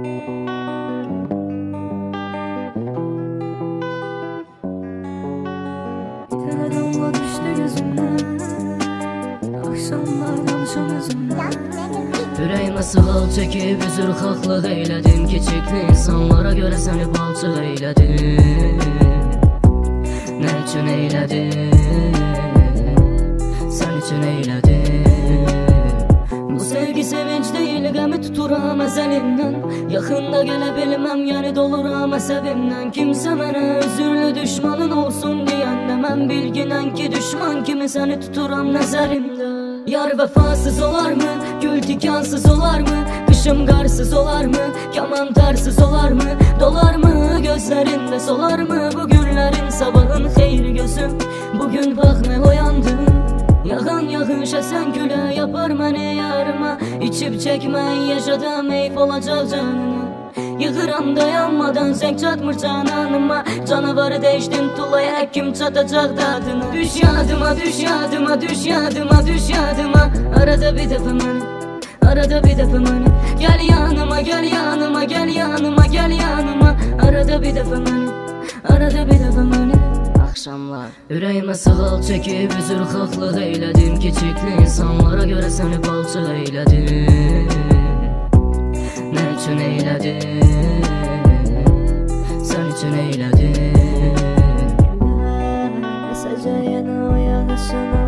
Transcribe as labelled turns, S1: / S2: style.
S1: Tene damla düştü gözümden, akşamlar danışan özümden.
S2: Yüreğime sığal çekip üzürxahlıq eylədim. Kiçikli insanlara görə səni balçıq eylədim. Nə üçün eylədim? Sən üçün eylədim. Bu sevgi sevinç deyil, qəmi tuturam əzəlindən. Yaxında gələ bilməm, yəni doluram əsəbimdən. Kimsə mənə özürlü düşmanın olsun deyəndə, mən bilginən ki düşman kimi səni tuturam nəzərimdə. Yar vəfasız olarmı, gül tikansız olarmı, qışım qarsız olarmı, kaman tarsız olarmı, dolarmı gözlərində solarmı bu günlərin sabahın xeyir gözüm. Bugün bax nə oyandım, yağan yağış əsən gülə yapar məni yarıma. İçib çəkmək yaşadam eyf olacaq canına. Yığıram dayanmadan zəng çatmır cananıma. Canavarı değişdin tulaya, kim çatacaq dadına. Düş yadıma, düş yadıma, düş yadıma, düş yadıma. Arada bir dəfə məni, arada bir dəfə məni. Gəl yanıma, gəl yanıma, gəl yanıma, gəl yanıma. Arada bir dəfə məni, arada bir dəfə məni. Axşamlar ürəyimə sığal çəkib üzürxahlıq eylədim. Kiçikli insanlara görə səni balçıq eylədim. Nə üçün eylədim? Sən üçün eylədim.
S1: Mesajə yenə o yağışına